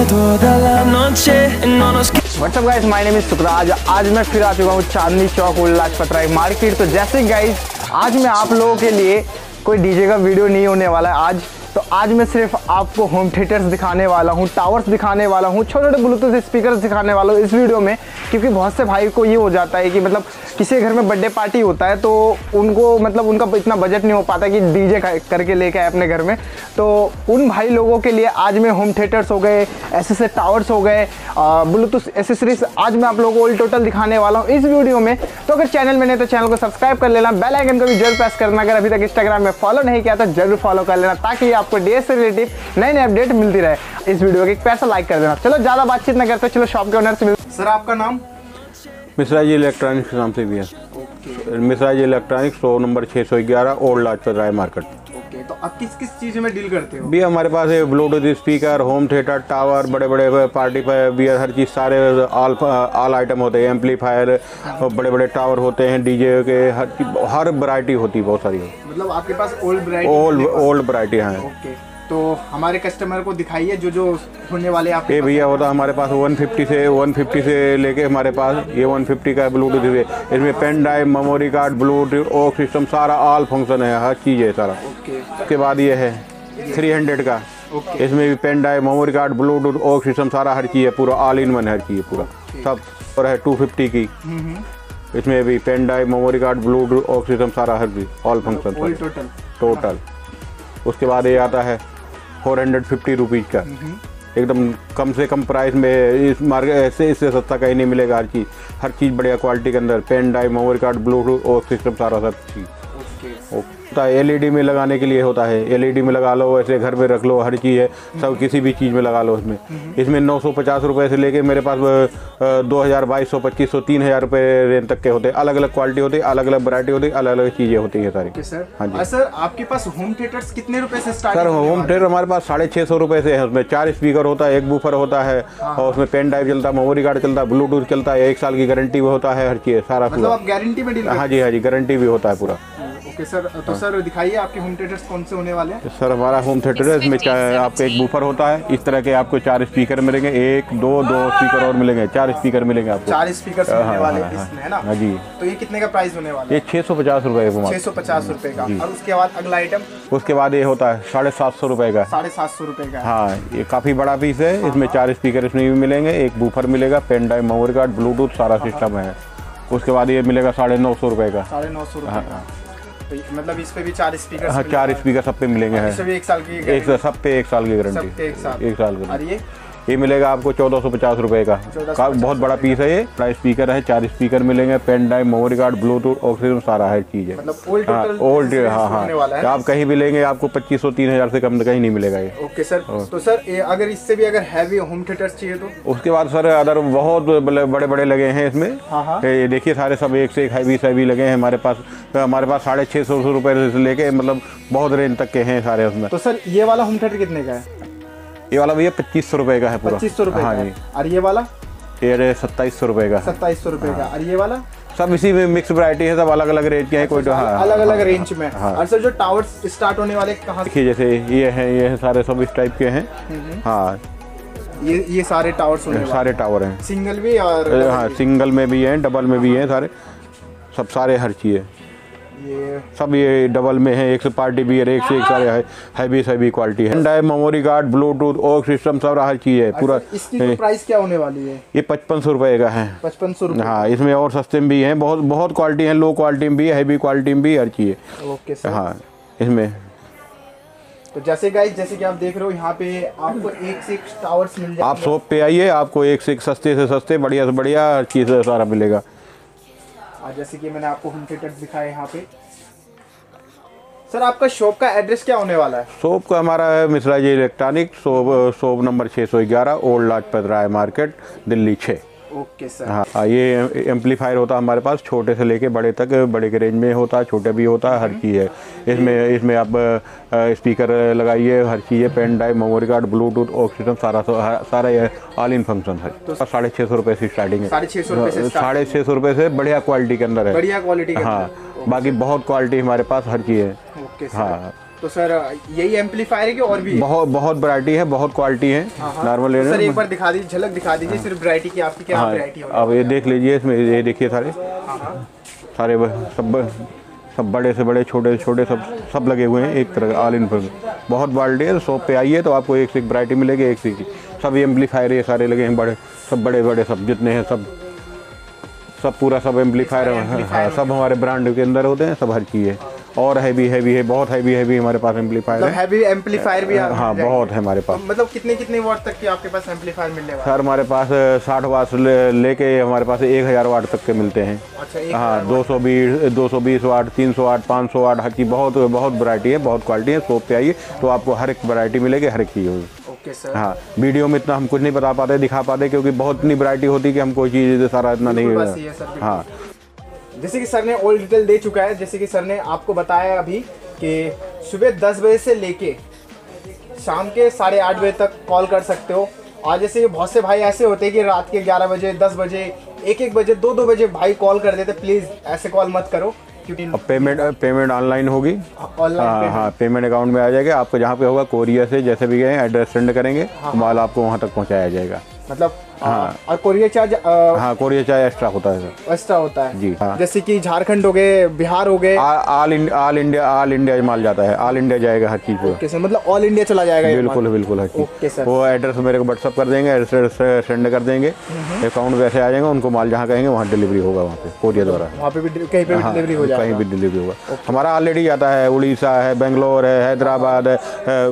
WhatsApp guys, my name is Sukhraj. आज मैं फिर आ चुका हूँ चांदनी चौक ओल्ड लाजपत राय मार्केट। तो जैसे गाइस, आज मैं आप लोगों के लिए कोई डीजे का वीडियो नहीं होने वाला है आज। तो आज मैं सिर्फ आपको होम थिएटर्स दिखाने वाला हूँ, टावर्स दिखाने वाला हूँ, छोटे छोटे ब्लूटूथ स्पीकर्स दिखाने वाला हूँ इस वीडियो में। क्योंकि बहुत से भाई को ये हो जाता है कि मतलब किसी के घर में बर्थडे पार्टी होता है तो उनको मतलब उनका इतना बजट नहीं हो पाता कि डीजे करके लेके आए अपने घर में। तो उन भाई लोगों के लिए आज मैं होम थिएटर्स हो गए, ऐसे टावर्स हो गए, ब्लूटूथ एसेसरीज आज मैं आप लोगों को ऑल टोटल दिखाने वाला हूँ इस वीडियो में। तो अगर चैनल में नहीं तो चैनल को सब्सक्राइब कर लेना, बेल आइकन को भी जरूर प्रेस करना। अगर अभी तक इंस्टाग्राम में फॉलो नहीं किया तो जरूर फॉलो कर लेना, ताकि आपको डीजे से रिलेटिव नई नई अपडेट मिलती रहे। इस वीडियो को एक पैसा लाइक कर देना। चलो ज़्यादा बातचीत ना करते, चलो शॉप के ओनर से मिलते। सर आपका नाम? मिश्रा जी इलेक्ट्रॉनिक्स के नाम से भी है। Mishra ji electronics 100 number 611 old Lajpat Rai market. Okay, तो आप किस किस चीज़ में डील करते हो? भी हमारे पास है bluetooth speaker, home theatre, tower, बड़े बड़े पार्टी पर भी हर चीज़, सारे ऑल आइटम होते हैं। एम्पलीफायर, बड़े बड़े टावर होते हैं, डीजे के हर वैरायटी होती है, बहुत सारी। मतलब आपके पास ओल्ड वैरायटी है। ओके, तो हमारे कस्टमर को दिखाइए जो जो होने वाले आप। ये भैया होता है हमारे पास 150 से लेके हमारे पास ये 150 का ब्लूटूथ है। इसमें pen drive, memory card, bluetooth aux system, सारा ऑल फंक्शन है, हर चीज़ है सारा। उसके बाद ये है 300 का। इसमें भी pen drive, memory card, bluetooth aux system, सारा हर चीज़ है, पूरा ऑल इन वन हर चीज़ है पूरा सब। और है 250 की, इसमें भी pen drive, memory card, bluetooth aux system, सारा हर चीज़ ऑल फंक्शन टोटल। उसके बाद ये आता है 450 रुपीज़ का, एकदम कम से कम प्राइस में। इस मार्केट से इससे सस्ता कहीं नहीं मिलेगा। हर चीज़ बढ़िया क्वालिटी के अंदर, pen drive, memory card, bluetooth और सिस्टम, सारा सब चीज़ होता है। एलईडी में लगाने के लिए होता है, एलईडी में लगा लो, ऐसे घर में रख लो, हर चीज़ है सब, किसी भी चीज़ में लगा लो। इसमें 950 रुपये से लेके मेरे पास 2000, 2200, 2500, 3000 रुपये रेंज तक के होते हैं। अलग अलग क्वालिटी होती है, अलग अलग वैरायटी होती है, अलग अलग चीज़ें होती हैं सारी। सर हाँ जी। सर आपके पास होम थिएटर्स कितने रुपए से स्टार्ट? सर होम थिएटर हमारे पास 650 रुपये से है। उसमें 4 स्पीकर होता है, एक बूफर होता है, और उसमें पेन ड्राइव चलता है, मेमोरी कार्ड चलता है, ब्लूटूथ चलता है, 1 साल की गारंटी भी होता है, हर चीज़ सारा। मतलब आप गारंटी में डील? हाँ जी, हाँ जी, गारंटी भी होता है पूरा। ओके सर, तो सर दिखाइए आपके होम थिएटर्स कौन से होने वाले हैं? सर हमारा होम थिएटर है, इसमें आपको एक बूफर होता है, इस तरह के आपको 4 स्पीकर मिलेंगे, 1 2 स्पीकर और मिलेंगे, 4 स्पीकर मिलेंगे आपको। 4 स्पीकर होने वाले इसमें, है ना? हाँ जी। तो ये कितने का प्राइस होने वाला है? ये 650 रुपये का। 650 रुपये का। और उसके बाद अगला आइटम? उसके बाद ये होता है 750 रुपये का। 750 रुपये का। हाँ, ये काफ़ी बड़ा पीस है। इसमें 4 स्पीकर इसमें भी मिलेंगे, एक बूफर मिलेगा, pen drive, memory card, bluetooth, सारा सिस्टम है। उसके बाद ये मिलेगा 950 रुपये का। 950 रुपये का। तो मतलब इस पे भी 4 स्पीकर? हाँ, 4 स्पीकर सब पे मिलेंगे। हैं सब 1 साल की, सब पे 1 साल की गारंटी। 1 साल की। और ये मिलेगा आपको 1450 रुपये का। बहुत बड़ा पीस है ये। प्राइस स्पीकर है, 4 स्पीकर मिलेंगे, pen drive, memory card, bluetooth, oxygen, सारा हर चीज़ है। मतलब ओल्ड। हाँ, आप कहीं भी लेंगे आपको 2500-3000 से कम कहीं नहीं मिलेगा ये। Okay sir. तो सर अगर इससे भी अगर हैवी होम थिएटर्स चाहिए तो? उसके बाद सर अदर बहुत बड़े बड़े लगे हैं इसमें। ये देखिए सारे सब एक से एक हैवी लगे हैं हमारे पास। 650 रुपये से लेके मतलब बहुत रेंज तक के हैं सारे उसमें। तो सर ये वाला होम थिएटर कितने का है? ये वाला भैया 2500 रुपये का है पूरा। 2500 रुपये? हाँ जी। और ये वाला? ये 2700 रुपये का। 2700 रुपये का। और ये वाला? सब इसी में मिक्स वैरायटी है, सब अलग अलग रेंज के हैं। कोई तो अलग अलग रेंज में। और सर जो टावर्स स्टार्ट होने वाले कहाँ? देखिए जैसे ये है सारे सब इस टाइप के हैं। हाँ, ये सारे टावर्स होने वाले? सारे टावर हैं, सिंगल भी और? हाँ, सिंगल में भी हैं, डबल में भी हैं, सारे हर चीज़ है। सब ये डबल में है, एक से पार्टी भी है, एक से एक सारे हैवी क्वालिटी है। Drive, memory card, bluetooth, aux system, सब हर चीज़ है पूरा। इसकी प्राइस क्या होने वाली है? ये 5500 रुपये का है। 5500 रुपये? हाँ, इसमें और सस्ते में भी हैं, बहुत क्वालिटी है, लो क्वालिटी में भी है, हैवी क्वालिटी में भी, हर चीज़ है। Okay sir. हाँ, इसमें तो जैसे गाइस, जैसे कि आप देख रहे हो यहाँ पे आपको एक से एक टावर्स मिल जाएंगे। आप शॉप पे आइए, आपको एक से एक सस्ते से सस्ते, बढ़िया से बढ़िया हर चीज़ सारा मिलेगा। जैसे कि मैंने आपको होम थिएटर दिखाए यहाँ पे। सर आपका शॉप का एड्रेस क्या होने वाला है? शॉप का हमारा है Mishra ji electronic, shop number 611 old Lajpat Rai market, Delhi 6। Okay sir. हाँ, ये एम्पलीफायर होता है हमारे पास, छोटे से लेके बड़े तक, बड़े के रेंज में होता है, छोटे भी होता है, हर चीज़ है। इसमें आप स्पीकर लगाइए, हर चीज़ है, pen drive, memory card, bluetooth, oxygen, सारा ऑल इन फंक्शन है। तो 650 रुपये से स्टार्टिंग है। 650 रुपये से बढ़िया क्वालिटी के अंदर है। बढ़िया क्वालिटी? हाँ, बाकी बहुत क्वालिटी हमारे पास हर चीज़ है। Okay sir. हाँ, तो सर यही एम्पलीफायर है कि और भी बहुत वैरायटी है, बहुत क्वालिटी है। नॉर्मल तो सर एक बार दिखा दीजिए, झलक दिखा दीजिए सिर्फ वैरायटी की, आपकी क्या वैरायटी है? अब ये देख लीजिए, इसमें ये देखिए सारे सब बड़े से बड़े, छोटे से छोटे, सब लगे हुए हैं एक तरह ऑल इन पर। बहुत वैरायटी है। शॉप पे आइए तो आपको एक से एक वैरायटी मिलेगी, एक से एक। सब एम्पलीफायर ये सारे लगे हैं, बड़े बड़े सब जितने हैं सब पूरा सब एम्पलीफायर है। सब हमारे ब्रांड के अंदर होते हैं, सब हर चीज़ है। और हैवी है, बहुत हैवी हमारे पास एम्पलीफायर है। हैवी एम्पलीफायर भी हाँ बहुत है हमारे पास। मतलब कितने वाट तक की आपके पास एम्पलीफायर मिलने वाला है? सर हमारे पास 60 वाट लेके हमारे पास 1000 वाट तक के मिलते हैं। अच्छा, हाँ 220 वाट, 300 वाट, 500 वाट, हर चीज़ बहुत वैरायटी है, बहुत क्वालिटी है। शॉप पे आइए तो आपको हर एक वैरायटी मिलेगी, हर एक चीज़ होगी। Okay sir. हाँ वीडियो में इतना हम कुछ नहीं बता पाते, दिखा पाते, क्योंकि बहुत इतनी वैरायटी होती है कि हम कोई चीज़ सारा इतना नहीं। हाँ जैसे कि सर ने ऑल डिटेल दे चुका है, जैसे कि सर ने आपको बताया अभी कि सुबह 10 बजे से लेके शाम के 8:30 बजे तक कॉल कर सकते हो। और जैसे बहुत से भाई ऐसे होते हैं कि रात के 11 बजे, 10 बजे, 1 बजे, 2 बजे भाई कॉल कर देते। प्लीज़ ऐसे कॉल मत करो, क्योंकि अब पेमेंट ऑनलाइन होगी। ऑनलाइन हाँ पेमेंट अकाउंट में आ जाएगा। आपको जहाँ पे होगा कोरियर से जैसे भी गए एड्रेस सेंड करेंगे, माल आपको वहाँ तक पहुँचाया जाएगा। मतलब हाँ। और कोरियर चार्ज? हाँ कोरियर चार्ज एक्स्ट्रा होता है सर। एक्स्ट्रा होता है जी। हाँ। जैसे कि झारखंड हो गए, बिहार हो गए, ऑल इंडिया माल जाता है, ऑल इंडिया जाएगा हर चीज़ पे। ओके सर, मतलब ऑल इंडिया चला जाएगा? बिल्कुल हर चीज़। Okay sir. वो एड्रेस मेरे को व्हाट्सअप कर देंगे, एड्रेस सेंड कर देंगे, अकाउंट वैसे आ जाएगा, उनको माल जहाँ कहेंगे वहाँ डिलीवरी होगा, वहाँ पे कोरियर द्वारा। वहाँ पे भी कहीं पे भी डिलीवरी हो जाएगा? कहीं भी डिलीवरी होगा। हमारा ऑलरेडी जाता है, उड़ीसा है, बेंगलोर है, हैदराबाद है,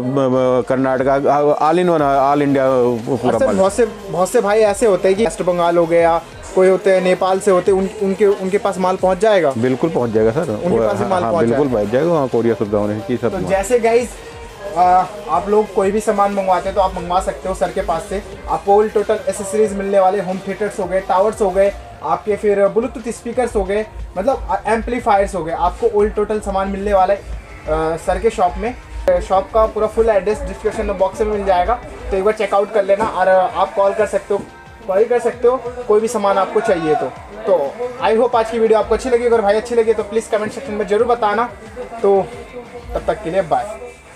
Karnataka, all in one, all India पूरा। बहुत से भाई ऐसे होते हैं कि वेस्ट बंगाल हो गया, कोई होते हैं नेपाल से होते हैं, उनके पास माल पहुंच जाएगा? बिल्कुल पहुंच जाएगा सर, उनके पास माल पहुंच बिल्कुल पहुंच जाएगा, वहाँ कोरियर सुविधा होने की सब। तो जैसे गाइस आप लोग कोई भी सामान मंगवाते हैं तो आप मंगवा सकते हो सर के पास से। आपको ऑल टोटल एसेसरीज मिलने वाले, होम थिएटर्स हो गए, टावर्स हो गए आपके, फिर ब्लूटूथ स्पीकर्स हो गए, मतलब एम्पलीफायर्स हो गए, आपको ऑल टोटल सामान मिलने वाला है सर के शॉप में। शॉप का पूरा फुल एड्रेस डिस्क्रिप्शन बॉक्स में मिल जाएगा, तो एक बार चेकआउट कर लेना। और आप कॉल कर सकते हो कोई भी सामान आपको चाहिए तो आई होप आज की वीडियो आपको अच्छी लगी। अगर भाई अच्छी लगी तो प्लीज़ कमेंट सेक्शन में ज़रूर बताना। तो तब तक के लिए बाय।